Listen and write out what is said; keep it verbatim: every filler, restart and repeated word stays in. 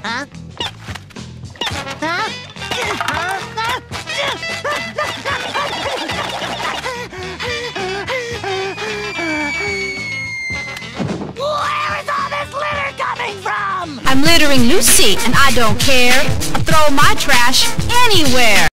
Huh? Huh? Where is all this litter coming from? I'm littering Lucy, and I don't care. I throw my trash anywhere.